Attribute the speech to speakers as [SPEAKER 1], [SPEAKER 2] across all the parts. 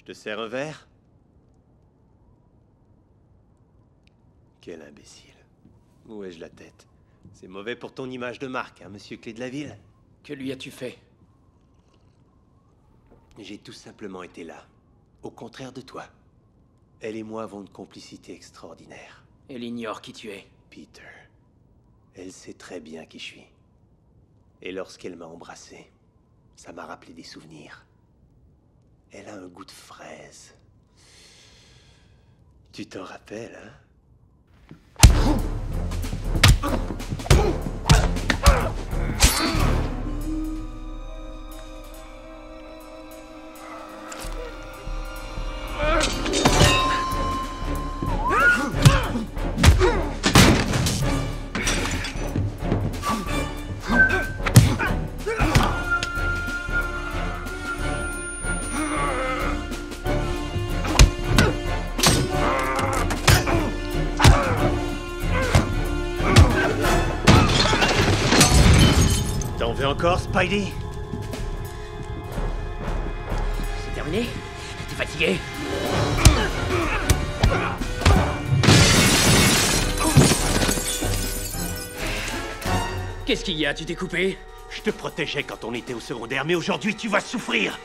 [SPEAKER 1] Je te sers un verre? Quel imbécile. Où ai-je la tête? C'est mauvais pour ton image de marque, hein, monsieur Clé de la Ville?
[SPEAKER 2] Que lui as-tu fait?
[SPEAKER 1] J'ai tout simplement été là. Au contraire de toi. Elle et moi avons une complicité extraordinaire.
[SPEAKER 2] Elle ignore qui tu es.
[SPEAKER 1] Peter. Elle sait très bien qui je suis. Et lorsqu'elle m'a embrassé, ça m'a rappelé des souvenirs. Elle a un goût de fraise. Tu t'en rappelles, hein? T'en veux encore, Spidey?
[SPEAKER 2] C'est terminé? T'es fatigué? Qu'est-ce qu'il y a? Tu t'es coupé?
[SPEAKER 1] Je te protégeais quand on était au secondaire, mais aujourd'hui tu vas souffrir.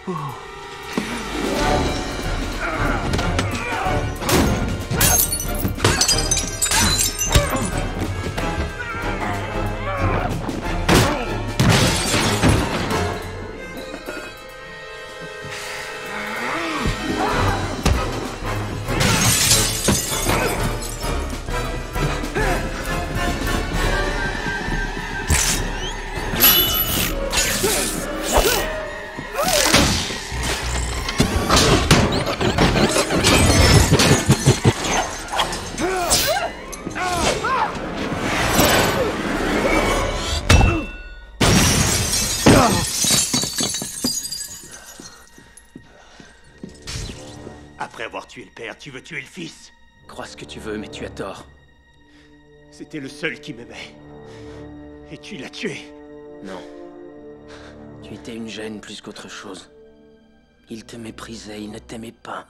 [SPEAKER 1] Après avoir tué le père, tu veux tuer le fils?
[SPEAKER 2] Crois ce que tu veux, mais tu as tort.
[SPEAKER 1] C'était le seul qui m'aimait. Et tu l'as tué.
[SPEAKER 2] Non. Tu étais une gêne plus qu'autre chose. Il te méprisait, il ne t'aimait pas.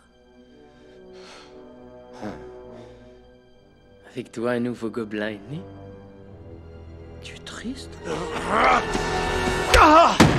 [SPEAKER 2] Avec toi, un nouveau gobelin est né. Tu es triste?
[SPEAKER 1] Ah!